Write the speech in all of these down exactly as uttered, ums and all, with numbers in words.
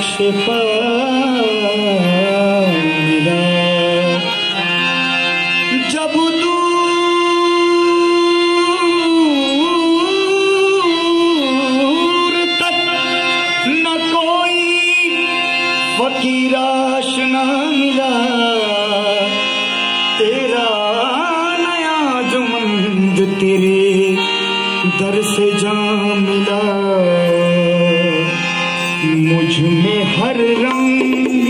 शिफा मिला। जब दूर तक न कोई फकीर आशना मिला, तेरा नया जुमंद तेरे दर से जा मिला। मुझ में हर रंग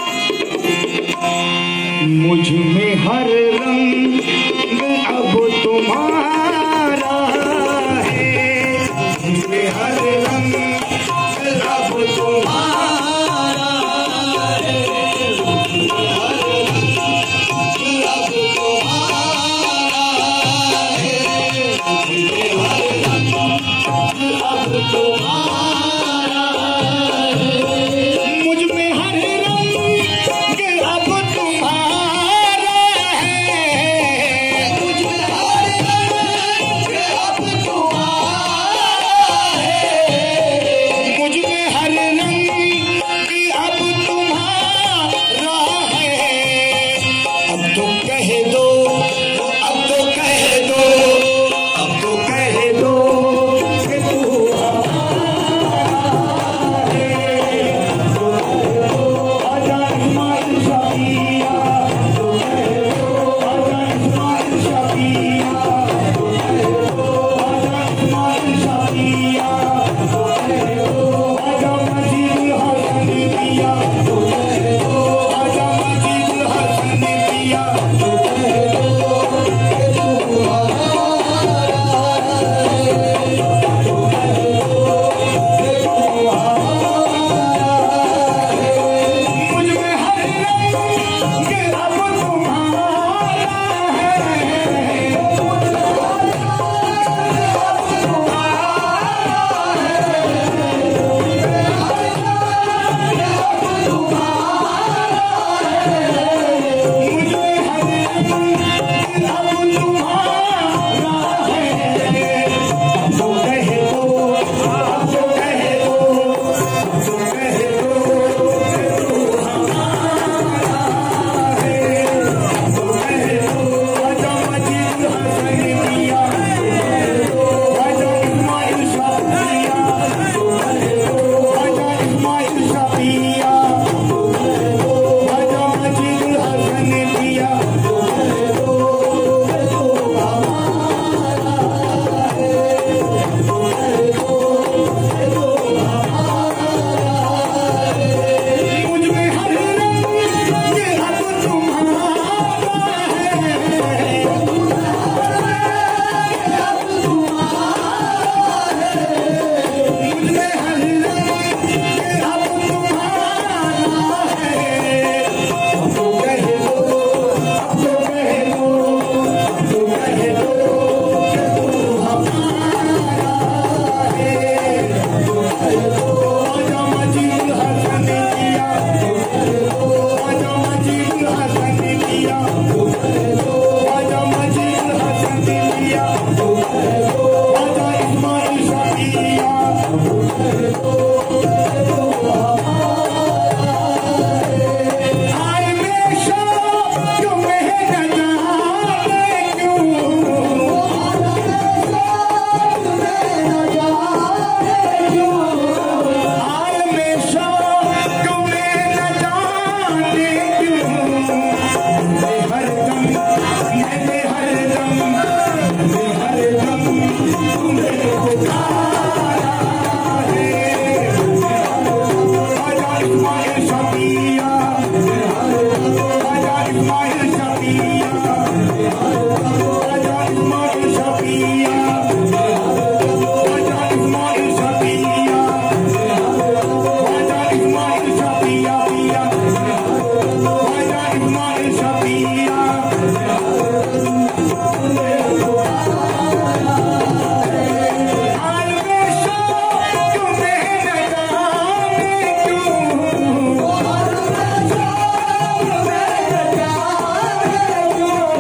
मुझ में हर रंग अब तुम्हारा है। मुझ में हर रंग अब तुम्हारा है। मुझ में हर रंग अब तुम्हारा है। मुझ में हर रंग अब तुम्हारा है। मुझ में हर रंग अब तुम्हारा है। मुझ में हर रंग अब तुम्हारा है। मुझ में हर रंग अब तुम्हारा है। अब तो कह दो, अब तो कह दो, अब तो कह दो कि तू आजा इस्माइल शाफिया। तो कह दो आजा इस्माइल शाफिया। तो कह दो आजा इस्माइल शाफिया। तो कह दो आजा मजीद हसन पिया। तो कह दो आजा मजीद हसन पिया। तो कह दो कि तू हमारा है। तो कह दो कि तू हमारा है। मुझ में हर रंग अब तुम्हारा है। मुझ में हर रंग अब तुम्हारा है। मुझ में हर रंग अब तुम्हारा है। मुझ में हर रंग अब तुम्हारा है। अब तो कह दो, अब तो कह दो, अब तो कह दो कि तू हमारा है। अब तो कह दो आजा मजीद हसन पिया। तो कह दो आजा इस्माइल शाफिया। तो कह दो आजा इस्माइल शाफिया। तो कह दो आजा मजीद हसन पिया। तो कह दो कि तू हमारा है। तो कह दो कि तू हमारा है। मुझ में हर रंग अब तुम्हारा है। मुझ में हर रंग अब तुम्हारा है। मुझ में हर रंग अब तुम्हारा है। अब तो कह दो, अब तो कह दो, अब तो कह दो कि तू हमारा है। तो कह दो आजा मजीद हसन पिया। तो कह दो आजा मजीद हसन पिया। तो कह दो आजा मजीद हसन पिया। तो कह दो आजा इस्माइल शाफिया। तो कह दो कि तू हमारा है। आए में शौक क्यों में न जाने क्यों। आए में शौक में न जाने क्यों। आए में शौक में न जाने क्यों। मैं हर दम, मैंने हर दम, मैं हर दम तुम्हें पुकारा है। आजा इस्माइल शाफिया। आजा इस्माइल शाफिया। आजा इस्माइल शाफिया। आजा इस्माइल शाफिया। आजा इस्माइल शाफिया पिया। आजा इस्माइल शाफिया। आल में शौक में न जाने क्यों। आल में शौक में न जाने क्यों।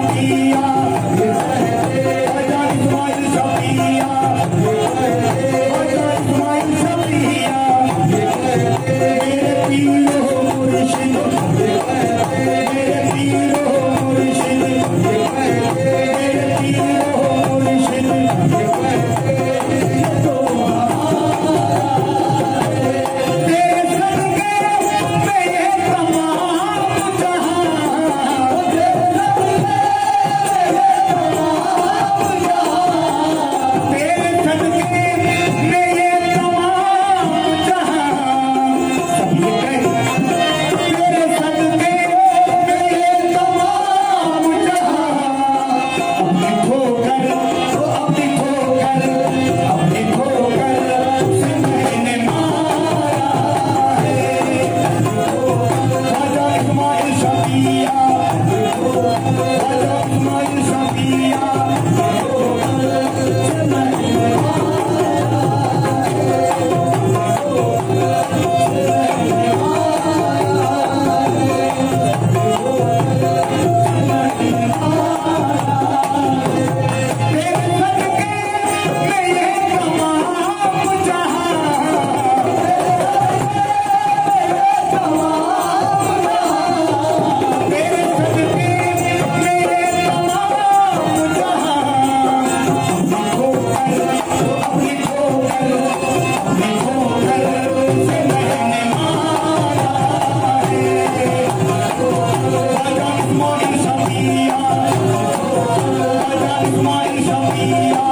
Shall be